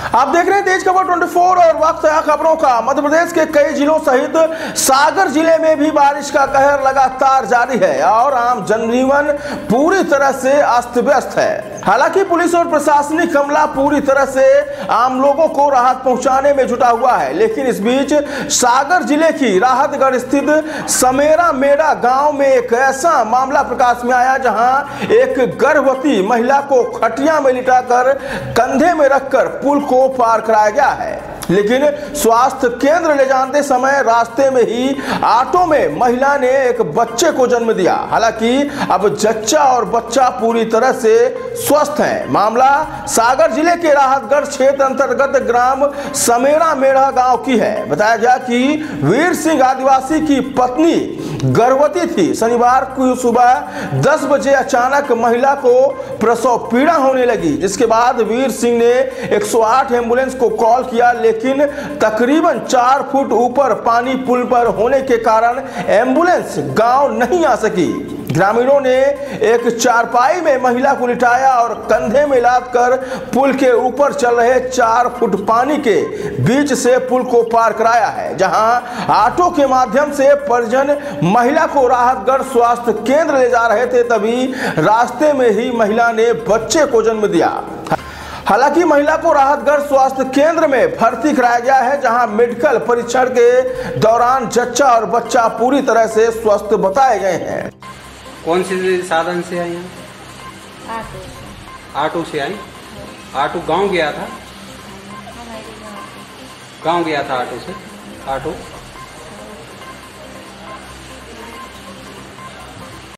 आप देख रहे हैं तेज खबर 24 और वक्त है खबरों का। मध्य प्रदेश के कई जिलों सहित सागर जिले में भी बारिश का कहर लगातार जारी है और आम जनजीवन पूरी तरह से अस्त व्यस्त है। हालांकि पुलिस और प्रशासनिक अमला पूरी तरह से आम लोगों को राहत पहुंचाने में जुटा हुआ है, लेकिन इस बीच सागर जिले की राहतगढ़ स्थित समेरा मेड़ा गांव में एक ऐसा मामला प्रकाश में आया जहां एक गर्भवती महिला को खटिया में लिटाकर कंधे में रखकर पुल को पार कराया गया है। लेकिन स्वास्थ्य केंद्र ले जाते समय रास्ते में ही ऑटो में महिला ने एक बच्चे को जन्म दिया। हालांकि अब जच्चा और बच्चा पूरी तरह से स्वस्थ हैं। मामला सागर जिले के राहतगढ़ क्षेत्र अंतर्गत ग्राम समेरा मेड़ा गांव की है। बताया गया कि वीर सिंह आदिवासी की पत्नी गर्भवती थी। शनिवार को सुबह 10 बजे अचानक महिला को प्रसव पीड़ा होने लगी, जिसके बाद वीर सिंह ने 108 एम्बुलेंस को कॉल किया, लेकिन तकरीबन 4 फुट ऊपर पानी पुल पर होने के कारण एम्बुलेंस गांव नहीं आ सकी। ग्रामीणों ने एक चारपाई में महिला को लिटाया और कंधे में लादकर पुल के ऊपर चल रहे 4 फुट पानी के बीच से पुल को पार कराया है, जहां ऑटो के माध्यम से परिजन महिला को राहतगढ़ स्वास्थ्य केंद्र ले जा रहे थे। तभी रास्ते में ही महिला ने बच्चे को जन्म दिया। हालांकि महिला को राहतगढ़ स्वास्थ्य केंद्र में भर्ती कराया गया है, जहां मेडिकल परीक्षण के दौरान जच्चा और बच्चा पूरी तरह से स्वस्थ बताए गए हैं। कौन से साधन से आई? ऑटो से आई। ऑटो गांव गया था? गांव गया था ऑटो से। ऑटो